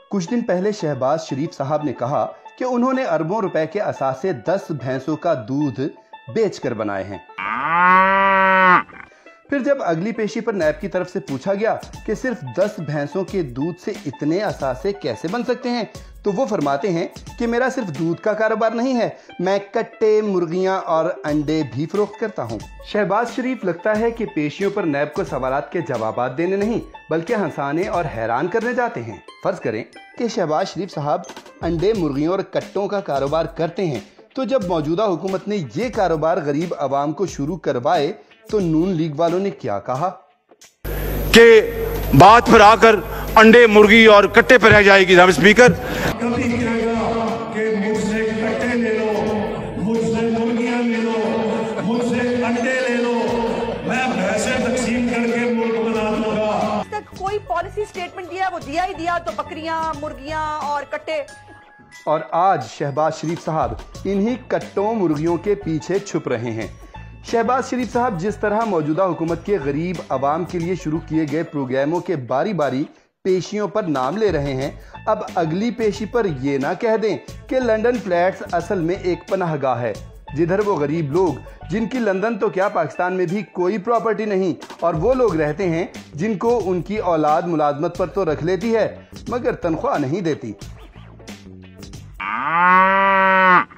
कुछ दिन पहले शहबाज शरीफ साहब ने कहा कि उन्होंने अरबों रुपए के असासे 10 भैंसों का दूध बेचकर बनाए हैं। फिर जब अगली पेशी पर नैब की तरफ से पूछा गया कि सिर्फ 10 भैंसों के दूध से इतने असासे कैसे बन सकते हैं, तो वो फरमाते हैं कि मेरा सिर्फ दूध का कारोबार नहीं है, मैं कट्टे, मुर्गियां और अंडे भी फरोख्त करता हूं। शहबाज शरीफ लगता है कि पेशियों पर नैब को सवालात के जवाबात देने नहीं बल्कि हंसाने और हैरान करने जाते हैं। फर्ज करें कि शहबाज शरीफ साहब अंडे, मुर्गियों और कट्टों का कारोबार करते हैं, तो जब मौजूदा हुकूमत ने ये कारोबार गरीब आवाम को शुरू करवाए तो नून लीग वालों ने क्या कहा कि बात पर आकर अंडे, मुर्गी और कट्टे पर रह जाएगी। जनाब स्पीकर, कभी कहेगा कि मुझसे कट्टे ले लो, मुझसे मुर्गियां ले लो, मुझसे अंडे ले लो, मैं भैंसे तकसीम करके मुल्क बना दूंगा। तक कोई पॉलिसी स्टेटमेंट दिया, वो दिया ही दिया तो बकरियां, मुर्गियां और कट्टे। और आज शहबाज शरीफ साहब इन्हीं कट्टों, मुर्गियों के पीछे छुप रहे हैं। शहबाज शरीफ साहब जिस तरह मौजूदा हुकूमत के गरीब आवाम के लिए शुरू किए गए प्रोग्रामों के बारी बारी पेशियों पर नाम ले रहे हैं, अब अगली पेशी पर ये ना कह दें कि लंदन फ्लैट्स असल में एक पनाहगाह है, जिधर वो गरीब लोग जिनकी लंदन तो क्या पाकिस्तान में भी कोई प्रॉपर्टी नहीं और वो लोग रहते हैं जिनको उनकी औलाद मुलाजमत पर तो रख लेती है मगर तनख्वाह नहीं देती।